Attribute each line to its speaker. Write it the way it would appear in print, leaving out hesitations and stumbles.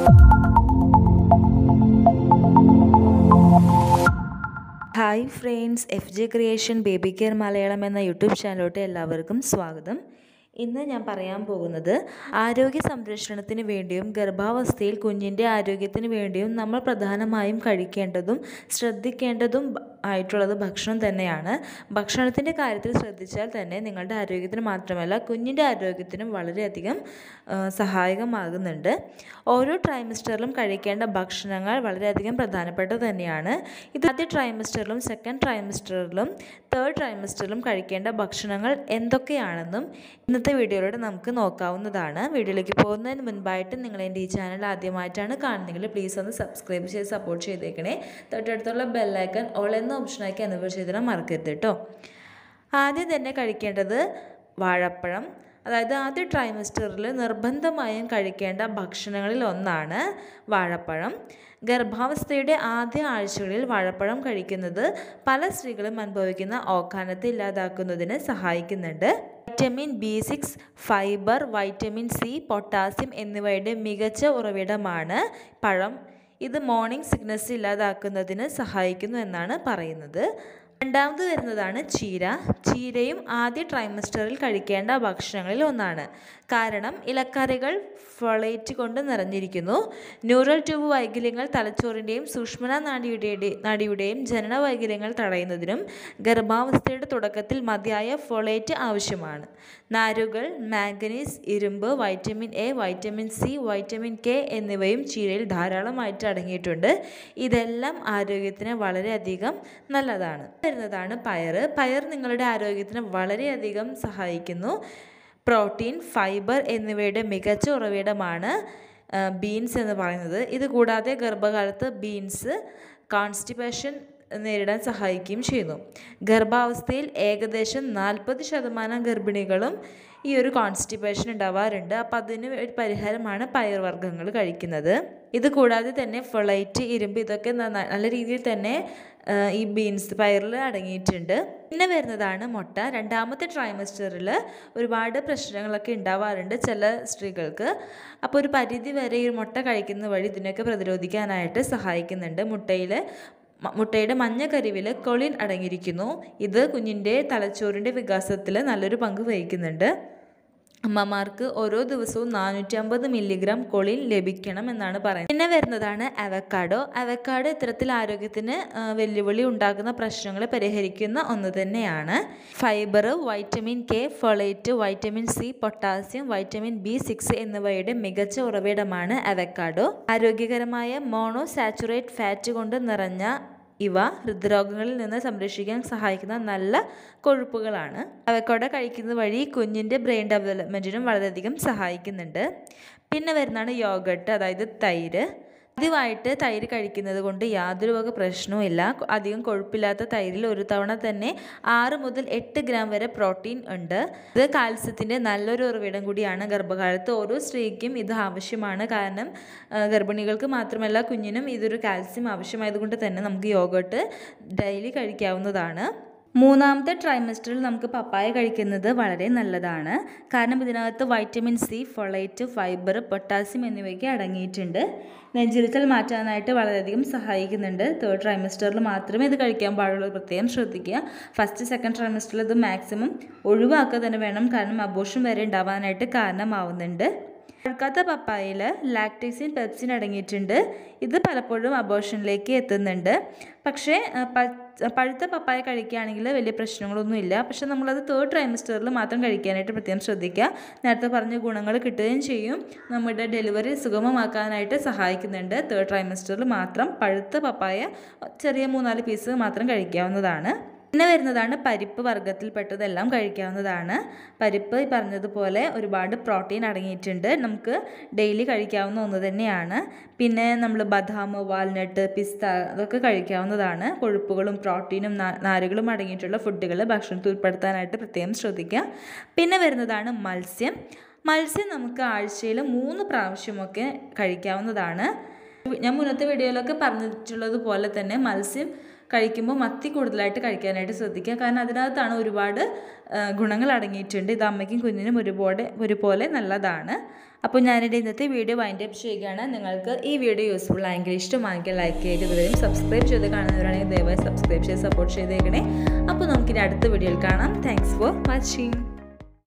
Speaker 1: Hi friends, FJ creation baby care Malayalam എന്ന YouTube ചാനലിലോട്ട് എല്ലാവർക്കും സ്വാഗതം. ഇന്ന് ഞാൻ പറയാൻ പോകുന്നത് ആരോഗ്യ സംരക്ഷണത്തിന് വേണ്ടിയും ഗർഭാവസ്ഥയിൽ കുഞ്ഞിൻ്റെ ആരോഗ്യത്തിന് വേണ്ടിയും നമ്മൾ പ്രധാനമായും കഴിക്കേണ്ടതും ശ്രദ്ധിക്കേണ്ടതും ആയിട്ടുള്ളത് ഭക്ഷണം തന്നെയാണ്. ഭക്ഷണത്തിൻ്റെ കാര്യത്തിൽ ശ്രദ്ധിച്ചാൽ തന്നെ നിങ്ങളുടെ ആരോഗ്യത്തിന് മാത്രമല്ല കുഞ്ഞിൻ്റെ ആരോഗ്യത്തിനും വളരെയധികം സഹായകമാകുന്നുണ്ട്. ഓരോ ട്രൈമസ്റ്ററിലും കഴിക്കേണ്ട ഭക്ഷണങ്ങൾ വളരെയധികം പ്രധാനപ്പെട്ടത് തന്നെയാണ്. ഇത് ആദ്യ ട്രൈമസ്റ്ററിലും സെക്കൻഡ് ട്രൈമസ്റ്ററിലും തേർഡ് ട്രൈമസ്റ്ററിലും കഴിക്കേണ്ട ഭക്ഷണങ്ങൾ എന്തൊക്കെയാണെന്നും ഇന്നത്തെ വീഡിയോയിലൂടെ നമുക്ക് നോക്കാവുന്നതാണ്. വീഡിയോയിലേക്ക് പോകുന്നതിന് മുൻപായിട്ട് നിങ്ങൾ എൻ്റെ ഈ ചാനൽ ആദ്യമായിട്ടാണ് കാണുന്നതെങ്കിൽ പ്ലീസ് ഒന്ന് സബ്സ്ക്രൈബ് ചെയ്ത് സപ്പോർട്ട് ചെയ്തേക്കണേ. തൊട്ടടുത്തുള്ള ബെല്ലൈക്കൺ ഓൾ എന്ന ഓപ്ഷനാക്കി എനേബിൾ ചെയ്തിടാൻ മറക്കരുത് കേട്ടോ. ആദ്യം തന്നെ കഴിക്കേണ്ടത് വാഴപ്പഴം. അതായത് ആദ്യ ട്രൈമസ്റ്ററിൽ നിർബന്ധമായും കഴിക്കേണ്ട ഭക്ഷണങ്ങളിൽ ഒന്നാണ് വാഴപ്പഴം. ഗർഭാവസ്ഥയുടെ ആദ്യ ആഴ്ചകളിൽ വാഴപ്പഴം കഴിക്കുന്നത് പല സ്ത്രീകളും അനുഭവിക്കുന്ന ഓക്കാനത്തെ ഇല്ലാതാക്കുന്നതിന് സഹായിക്കുന്നുണ്ട്. Vitamin B6, fibre, vitamin C, പൊട്ടാസ്യം എന്നിവയുടെ മികച്ച ഉറവിടമാണ് പഴം. ഇത് മോർണിംഗ് സിക്നസ് ഇല്ലാതാക്കുന്നതിന് സഹായിക്കുന്നു എന്നാണ് പറയുന്നത്. രണ്ടാമത് വരുന്നതാണ് ചീര. ചീരയും ആദ്യ ട്രൈമസ്റ്ററിൽ കഴിക്കേണ്ട ഭക്ഷണങ്ങളിൽ ഒന്നാണ്. കാരണം ഇലക്കറികൾ ഫോളേറ്റ് കൊണ്ട് നിറഞ്ഞിരിക്കുന്നു. ന്യൂറൽ ട്യൂബ് വൈകല്യങ്ങൾ, തലച്ചോറിൻ്റെയും സുഷ്മന നാഡിയുടെയും ജനന വൈകല്യങ്ങൾ തടയുന്നതിനും ഗർഭാവസ്ഥയുടെ തുടക്കത്തിൽ മതിയായ ഫോളേറ്റ് ആവശ്യമാണ്. നാരുകൾ, മാംഗനീസ്, ഇരുമ്പ്, vitamin A, vitamin C, vitamin K എന്നിവയും ചീരയിൽ ധാരാളമായിട്ട് അടങ്ങിയിട്ടുണ്ട്. ഇതെല്ലാം ആരോഗ്യത്തിന് വളരെയധികം നല്ലതാണ്. വരുന്നതാണ് പയർ. പയർ നിങ്ങളുടെ ആരോഗ്യത്തിന് വളരെയധികം സഹായിക്കുന്നു. പ്രോട്ടീൻ, ഫൈബർ എന്നിവയുടെ മികച്ച ഉറവിടമാണ് ബീൻസ് എന്ന് പറയുന്നത്. ഇത് കൂടാതെ ഗർഭകാലത്ത് ബീൻസ് കോൺസ്റ്റിപ്പേഷൻ നേരിടാൻ സഹായിക്കുകയും ചെയ്യുന്നു. ഗർഭാവസ്ഥയിൽ ഏകദേശം 40% ഗർഭിണികളും ഈ ഒരു കോൺസ്റ്റിപ്പേഷൻ ഉണ്ടാവാറുണ്ട്. അപ്പോൾ അതിന് ഒരു പരിഹാരമാണ് പയർവർഗ്ഗങ്ങൾ കഴിക്കുന്നത്. ഇത് കൂടാതെ തന്നെ ഫൊളൈറ്റ്, ഇരുമ്പ് ഇതൊക്കെ നല്ല രീതിയിൽ തന്നെ ഈ ബീൻസ് പയറിൽ അടങ്ങിയിട്ടുണ്ട്. പിന്നെ വരുന്നതാണ് മുട്ട. രണ്ടാമത്തെ ട്രൈമസ്റ്ററിൽ ഒരുപാട് പ്രശ്നങ്ങളൊക്കെ ഉണ്ടാവാറുണ്ട് ചില സ്ത്രീകൾക്ക്. അപ്പോൾ ഒരു പരിധി വരെ ഈ മുട്ട കഴിക്കുന്ന വഴി ഇതിനൊക്കെ പ്രതിരോധിക്കാനായിട്ട് സഹായിക്കുന്നുണ്ട്. മുട്ടയുടെ മഞ്ഞക്കരിവിൽ കൊളിൻ അടങ്ങിയിരിക്കുന്നു. ഇത് കുഞ്ഞിൻ്റെ തലച്ചോറിൻ്റെ വികാസത്തിൽ നല്ലൊരു പങ്ക് വഹിക്കുന്നുണ്ട്. അമ്മമാർക്ക് ഓരോ ദിവസവും 450 മില്ലിഗ്രാം കൊളിൻ ലഭിക്കണം എന്നാണ് പറയുന്നത്. പിന്നെ വരുന്നതാണ് അവക്കാഡോ. അവക്കാഡോ ഇത്തരത്തിൽ ആരോഗ്യത്തിന് വെല്ലുവിളി ഉണ്ടാകുന്ന പ്രശ്നങ്ങളെ പരിഹരിക്കുന്ന ഒന്ന് തന്നെയാണ്. Fibre, vitamin K, folate, vitamin C, പൊട്ടാസ്യം, വൈറ്റമിൻ B6 എന്നിവയുടെ മികച്ച ഉറവിടമാണ് അവക്കാഡോ. ആരോഗ്യകരമായ മോണോസാച്ചുറേറ്റ് ഫാറ്റ് കൊണ്ട് നിറഞ്ഞ ഇവ ഹൃദ്രോഗങ്ങളിൽ നിന്ന് സംരക്ഷിക്കാൻ സഹായിക്കുന്ന നല്ല കൊഴുപ്പുകളാണ്. അവക്കാഡോ കഴിക്കുന്നത് വഴി കുഞ്ഞിൻ്റെ ബ്രെയിൻ ഡെവലപ്മെൻറ്റിനും വളരെയധികം സഹായിക്കുന്നുണ്ട്. പിന്നെ വരുന്നതാണ് യോഗട്ട്, അതായത് തൈര്. ആദ്യമായിട്ട് തൈര് കഴിക്കുന്നത് കൊണ്ട് യാതൊരു വക പ്രശ്നവുമില്ല. അധികം കൊഴുപ്പില്ലാത്ത തൈരിൽ ഒരു തവണ തന്നെ 6 മുതൽ 8 ഗ്രാം വരെ പ്രോട്ടീൻ ഉണ്ട്. ഇത് കാൽസ്യത്തിൻ്റെ നല്ലൊരു ഉറവിടം കൂടിയാണ്. ഗർഭകാലത്ത് ഓരോ സ്ത്രീക്കും ഇത് ആവശ്യമാണ്. കാരണം ഗർഭിണികൾക്ക് മാത്രമല്ല കുഞ്ഞിനും ഇതൊരു കാൽസ്യം ആവശ്യമായതുകൊണ്ട് തന്നെ നമുക്ക് യോഗട്ട് ഡെയിലി കഴിക്കാവുന്നതാണ്. മൂന്നാമത്തെ ട്രൈമസ്റ്ററിൽ നമുക്ക് പപ്പായ കഴിക്കുന്നത് വളരെ നല്ലതാണ്. കാരണം ഇതിനകത്ത് വൈറ്റമിൻ C, ഫോളേറ്റ്, ഫൈബർ, പൊട്ടാസ്യം എന്നിവയൊക്കെ അടങ്ങിയിട്ടുണ്ട്. നെഞ്ചിരിച്ചൽ മാറ്റാനായിട്ട് വളരെയധികം സഹായിക്കുന്നുണ്ട്. തേർഡ് ട്രൈമസ്റ്ററിൽ മാത്രമേ ഇത് കഴിക്കാൻ പാടുള്ളൂ. പ്രത്യേകം ശ്രദ്ധിക്കുക. ഫസ്റ്റ് സെക്കൻഡ് ട്രൈമസ്റ്ററിൽ ഇത് മാക്സിമം ഒഴിവാക്കുക തന്നെ വേണം. കാരണം അബോർഷൻ വരെ ഉണ്ടാവാനായിട്ട് കാരണമാവുന്നുണ്ട്. പഴുക്കാത്ത പപ്പായയിൽ ലാക്ടേസിൻ, പെപ്സിൻ അടങ്ങിയിട്ടുണ്ട്. ഇത് പലപ്പോഴും അബോർഷനിലേക്ക് എത്തുന്നുണ്ട്. പക്ഷേ പഴുത്ത പപ്പായ കഴിക്കുകയാണെങ്കിൽ വലിയ പ്രശ്നങ്ങളൊന്നുമില്ല. പക്ഷേ നമ്മളത് തേർഡ് ട്രൈമസ്റ്ററിൽ മാത്രം കഴിക്കാനായിട്ട് പ്രത്യേകം ശ്രദ്ധിക്കുക. നേരത്തെ പറഞ്ഞ ഗുണങ്ങൾ കിട്ടുകയും ചെയ്യും. നമ്മുടെ ഡെലിവറി സുഗമമാക്കാനായിട്ട് സഹായിക്കുന്നുണ്ട്. തേർഡ് ട്രൈമസ്റ്ററിൽ മാത്രം പഴുത്ത പപ്പായ ചെറിയ 3-4 പീസ് മാത്രം കഴിക്കാവുന്നതാണ്. പിന്നെ വരുന്നതാണ് പരിപ്പ് വർഗ്ഗത്തിൽപ്പെട്ടതെല്ലാം കഴിക്കാവുന്നതാണ്. പരിപ്പ് പറഞ്ഞതുപോലെ ഒരുപാട് പ്രോട്ടീൻ അടങ്ങിയിട്ടുണ്ട്. നമുക്ക് ഡെയിലി കഴിക്കാവുന്ന ഒന്ന് തന്നെയാണ്. പിന്നെ നമ്മൾ ബദാം, വാൽനട്ട്, പിസ്ത അതൊക്കെ കഴിക്കാവുന്നതാണ്. കൊഴുപ്പുകളും പ്രോട്ടീനും നാരുകളും അടങ്ങിയിട്ടുള്ള ഫുഡുകൾ ഭക്ഷണത്തിൽ ഉൾപ്പെടുത്താനായിട്ട് പ്രത്യേകം ശ്രദ്ധിക്കുക. പിന്നെ വരുന്നതാണ് മത്സ്യം. മത്സ്യം നമുക്ക് ആഴ്ചയിൽ 3 പ്രാവശ്യമൊക്കെ കഴിക്കാവുന്നതാണ്. ഞാൻ മുന്നത്തെ വീഡിയോയിലൊക്കെ പറഞ്ഞിട്ടുള്ളതുപോലെ തന്നെ മത്സ്യം കഴിക്കുമ്പോൾ മത്തി കൂടുതലായിട്ട് കഴിക്കാനായിട്ട് ശ്രദ്ധിക്കുക. കാരണം അതിനകത്താണ് ഒരുപാട് ഗുണങ്ങൾ അടങ്ങിയിട്ടുണ്ട്. ഇത് അമ്മയ്ക്കും കുഞ്ഞിനും ഒരുപോലെ നല്ലതാണ്. അപ്പോൾ ഞാനിവിടെ ഇന്നത്തെ വീഡിയോ വൈൻഡ് അപ്പ് ചെയ്യുകയാണ്. നിങ്ങൾക്ക് ഈ വീഡിയോ യൂസ്ഫുൾ ആയെങ്കിൽ ഇഷ്ടമായെങ്കിൽ ലൈക്ക് ചെയ്തവരും സബ്സ്ക്രൈബ് ചെയ്ത് കാണുന്നവരാണെങ്കിൽ ദയവായി സബ്സ്ക്രൈബ് ചെയ്ത് സപ്പോർട്ട് ചെയ്തേക്കണേ. അപ്പോൾ നമുക്കിനി അടുത്ത വീഡിയോയിൽ കാണാം. Thanks for watching.